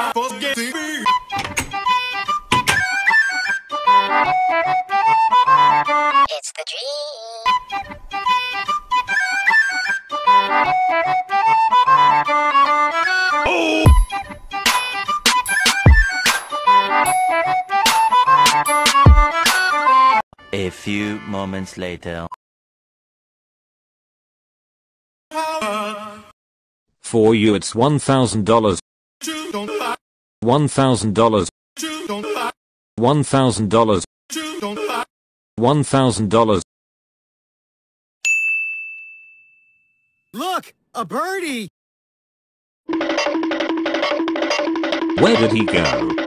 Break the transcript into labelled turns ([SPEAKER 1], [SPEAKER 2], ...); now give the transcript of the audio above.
[SPEAKER 1] It's the dream.
[SPEAKER 2] Oh!
[SPEAKER 3] A few moments later.
[SPEAKER 2] For you it's $1,000. $1,000. $1,000. $1,000.
[SPEAKER 4] Look, a birdie!
[SPEAKER 2] Where did he go?